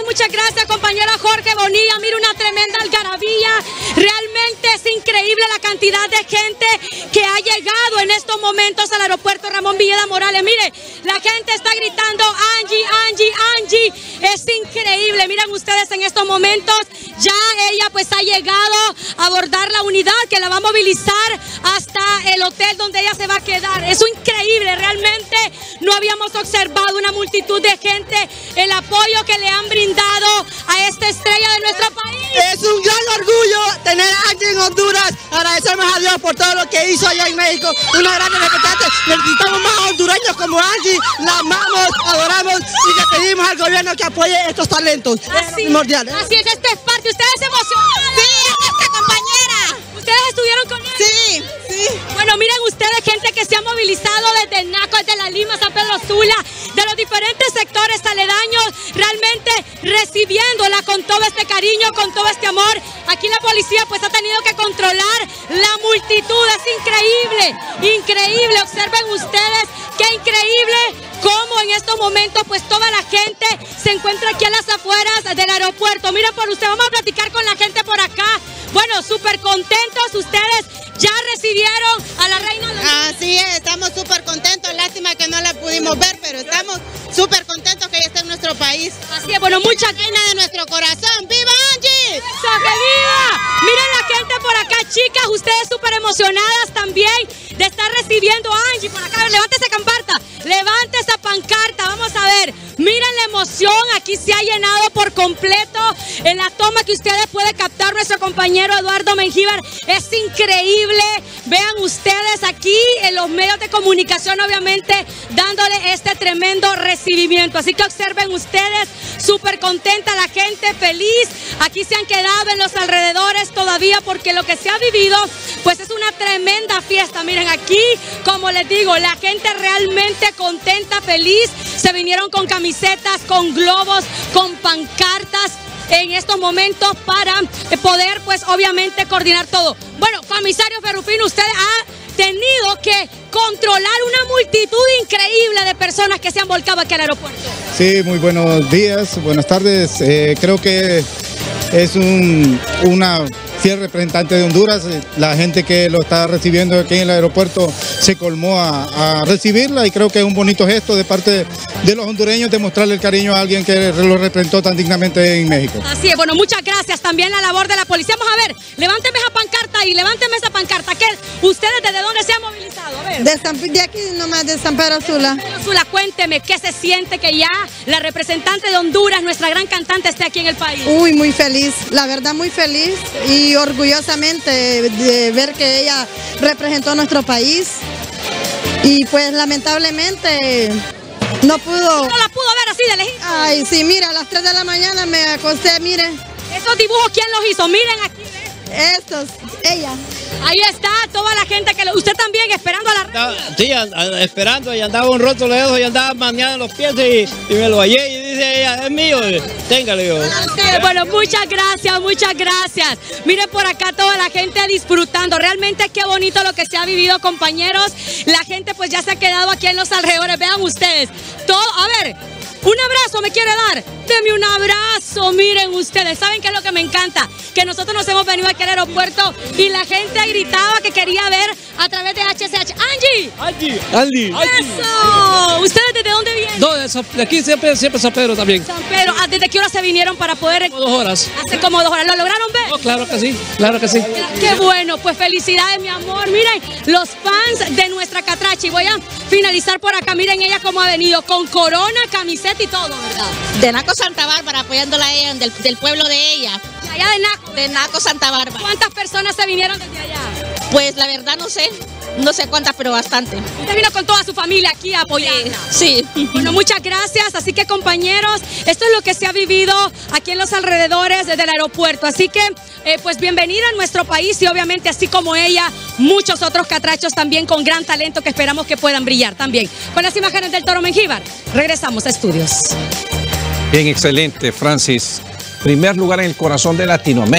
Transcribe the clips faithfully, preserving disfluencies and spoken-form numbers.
muchas gracias, compañero Jorge Bonilla. Mira, una tremenda algarabía. Realmente es increíble la cantidad de gente que ha llegado en estos momentos al aeropuerto Ramón Villeda Morales. Mire, la gente está gritando Angie, Angie, Angie. Es increíble. Miren ustedes en estos momentos, ya ella pues ha llegado a abordar la unidad que la va a movilizar hasta el hotel donde ella se va a quedar. Es increíble, realmente no habíamos observado una multitud de gente, el apoyo que le han brindado a esta estrella de nuestro país. Es un gran orgullo tener a Angie en Honduras. Agradecemos a Dios por todo lo que hizo allá en México. Una gran representante. Necesitamos más hondureños como Angie. La amamos, adoramos y le pedimos al gobierno que apoye estos talentos. Así, primordial, ¿eh? así es, esto es parte. ¿Ustedes se emocionaron? Sí, es nuestra compañera. ¿Ustedes estuvieron con ella? Sí, sí. Bueno, miren ustedes, gente que se ha movilizado desde Naco, desde La Lima, San Pedro Sula, de los diferentes sectores aledaños, realmente recibiéndola con todo este cariño, con todo este amor. Aquí la policía pues ha tenido que controlar la multitud. Es increíble, increíble. Observen ustedes qué increíble cómo en estos momentos pues toda la gente se encuentra aquí a las afueras del aeropuerto. Miren por usted, vamos a platicar con la gente por acá. Bueno, súper contentos, ustedes ya recibieron a la reina de... Así es, estamos súper contentos, lástima que no la pudimos ver, pero estamos súper contentos que ella esté en nuestro país. Así es, bueno, mucha reina de nuestro corazón. ¡Viva Angie! ¡Eso, que viva! Miren la gente por acá, chicas, ustedes súper emocionadas también de estar recibiendo a Angie por acá. Levante esa camparta, levante esa pancarta, vamos a ver. Miren la emoción, aquí se ha llenado por completo. En la toma que ustedes pueden captar nuestro compañero Eduardo Mengíbar, es increíble. Vean ustedes aquí en los medios de comunicación, obviamente, dándole este tremendo recibimiento. Así que observen ustedes, súper contenta la gente, feliz. Aquí se han quedado en los alrededores todavía porque lo que se ha vivido, pues es una tremenda fiesta. Miren aquí, como les digo, la gente realmente contenta, feliz. Se vinieron con camisetas, con globos, con pancartas en estos momentos para poder, pues obviamente, coordinar todo. Bueno, comisario Ferrufino, usted ha tenido que controlar una multitud increíble de personas que se han volcado aquí al aeropuerto. Sí, muy buenos días, buenas tardes. Eh, creo que es un, una fiel representante de Honduras. La gente que lo está recibiendo aquí en el aeropuerto se colmó a, a recibirla y creo que es un bonito gesto de parte de los hondureños de mostrarle el cariño a alguien que lo representó tan dignamente en México. Así es, bueno, muchas gracias. También la labor de la policía. Vamos a ver, levánteme esa pancarta y levánteme esa pancarta. ¿Qué, ¿Ustedes desde dónde se han movilizado? A ver. De, San, de aquí nomás, de San Pedro Sula. San Pedro Sula, cuénteme, ¿qué se siente que ya la representante de Honduras, nuestra gran cantante, esté aquí en el país? Uy, muy feliz, la verdad muy feliz y orgullosamente de ver que ella representó a nuestro país y pues lamentablemente no pudo... No la pudo ver así de lejito. Ay, sí, mira, a las tres de la mañana me acosté, mire. Esos dibujos, ¿quién los hizo? Miren aquí, ¿ves? Estos, ella. Ahí está toda la gente que lo... Usted también esperando a la reina. Sí, esperando, y andaba un roto de dedos y andaba mañana los pies y, y me lo hallé y dice ella, es mío, téngale yo. Bueno, muchas gracias, muchas gracias. Miren por acá toda la gente disfrutando. Realmente qué bonito lo que se ha vivido, compañeros. La gente pues ya se ha quedado aquí en los alrededores. Vean ustedes. Todo, a ver, un abrazo me quiere dar. Deme un abrazo, miren ustedes. ¿Saben qué es lo que me encanta? Que nosotros nos hemos venido aquí al aeropuerto y la gente gritaba que quería ver a través de H C H. ¡Angie! ¡Angie! ¡Angie! ¡Eso! ¿Ustedes desde dónde vienen? No, de aquí siempre, siempre San Pedro también. San Pedro. ¿Desde qué hora se vinieron para poder...? Como dos horas. Hace como dos horas. ¿Lo lograron ver? No, claro que sí, claro que sí. Qué bueno, pues felicidades, mi amor. Miren, los fans de nuestra catracha. Y voy a finalizar por acá. Miren ella cómo ha venido, con corona, camiseta y todo, ¿verdad? De Naco Santa Bárbara, apoyándola a ella, del, del pueblo de ella. ¿De allá de Naco? De Naco Santa Bárbara. ¿Cuántas personas se vinieron desde allá? Pues la verdad no sé, no sé cuántas, pero bastante. Usted vino con toda su familia aquí a apoyarla. Sí. Bueno, muchas gracias. Así que, compañeros, esto es lo que se ha vivido aquí en los alrededores del aeropuerto. Así que, eh, pues bienvenida a nuestro país y obviamente, así como ella, muchos otros catrachos también con gran talento que esperamos que puedan brillar también. Con las imágenes del Toro Mengíbar, regresamos a estudios. Bien, excelente, Francis. Primer lugar en el corazón de Latinoamérica.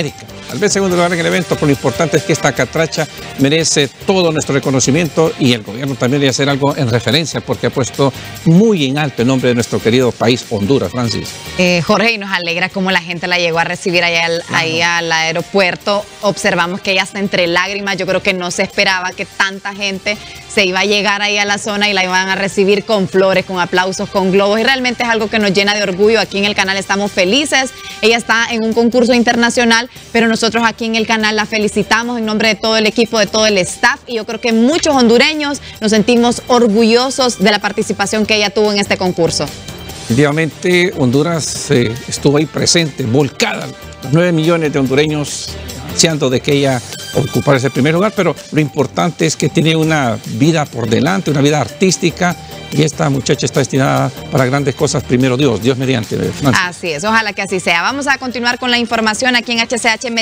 tal vez segundo lugar en el evento, pero lo importante es que esta catracha merece todo nuestro reconocimiento y el gobierno también debe hacer algo en referencia porque ha puesto muy en alto el nombre de nuestro querido país Honduras, Francis. Eh, Jorge, y nos alegra cómo la gente la llegó a recibir allá al, claro. ahí al aeropuerto. Observamos que ella está entre lágrimas. Yo creo que no se esperaba que tanta gente se iba a llegar ahí a la zona y la iban a recibir con flores, con aplausos, con globos. Y realmente es algo que nos llena de orgullo. Aquí en el canal estamos felices. Ella está en un concurso internacional, pero nosotros aquí en el canal la felicitamos en nombre de todo el equipo, de todo el staff. Y yo creo que muchos hondureños nos sentimos orgullosos de la participación que ella tuvo en este concurso. Definitivamente Honduras eh, estuvo ahí presente, volcada, los nueve millones de hondureños ansiando de que ella ocupara ese primer lugar, pero lo importante es que tiene una vida por delante, una vida artística, y esta muchacha está destinada para grandes cosas, primero Dios, Dios mediante. Francia. Así es, ojalá que así sea. Vamos a continuar con la información aquí en H C H.